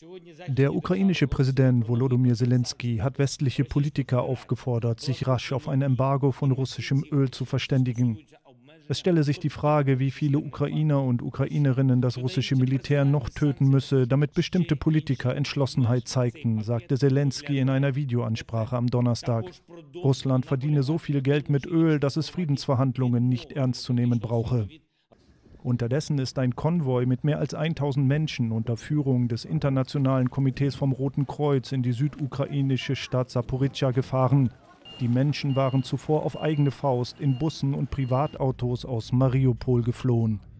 Der ukrainische Präsident Volodymyr Selenskyj hat westliche Politiker aufgefordert, sich rasch auf ein Embargo von russischem Öl zu verständigen. Es stelle sich die Frage, wie viele Ukrainer und Ukrainerinnen das russische Militär noch töten müsse, damit bestimmte Politiker Entschlossenheit zeigten, sagte Selenskyj in einer Videoansprache am Donnerstag. Russland verdiene so viel Geld mit Öl, dass es Friedensverhandlungen nicht ernst zu nehmen brauche. Unterdessen ist ein Konvoi mit mehr als 1000 Menschen unter Führung des Internationalen Komitees vom Roten Kreuz in die südukrainische Stadt Saporischschja gefahren. Die Menschen waren zuvor auf eigene Faust in Bussen und Privatautos aus Mariupol geflohen.